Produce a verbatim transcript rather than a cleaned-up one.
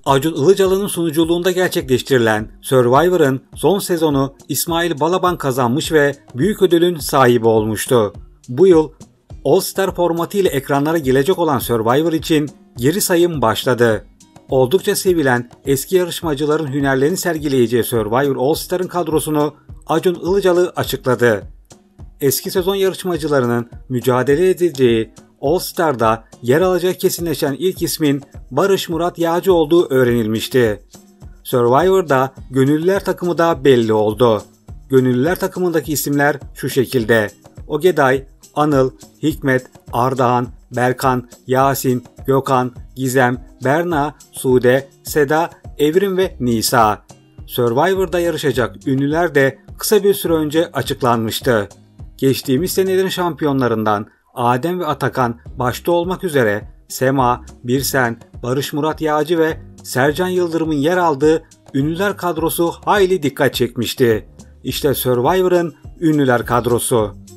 Acun Ilıcalı'nın sunuculuğunda gerçekleştirilen Survivor'ın son sezonu İsmail Balaban kazanmış ve büyük ödülün sahibi olmuştu. Bu yıl All Star formatı ile ekranlara gelecek olan Survivor için geri sayım başladı. Oldukça sevilen eski yarışmacıların hünerlerini sergileyeceği Survivor All Star'ın kadrosunu Acun Ilıcalı açıkladı. Eski sezon yarışmacılarının mücadele edeceği All Star'da yer alacağı kesinleşen ilk ismin Barış Murat Yağcı olduğu öğrenilmişti. Survivor'da Gönüllüler takımı da belli oldu. Gönüllüler takımındaki isimler şu şekilde: Ogeday, Anıl, Hikmet, Ardahan, Berkan, Yasin, Gökhan, Gizem, Berna, Sude, Seda, Evrim ve Nisa. Survivor'da yarışacak ünlüler de kısa bir süre önce açıklanmıştı. Geçtiğimiz senelerin şampiyonlarından Adem ve Atakan başta olmak üzere Sema, Birsen, Barış Murat Yağcı ve Sercan Yıldırım'ın yer aldığı ünlüler kadrosu hayli dikkat çekmişti. İşte Survivor'ın ünlüler kadrosu.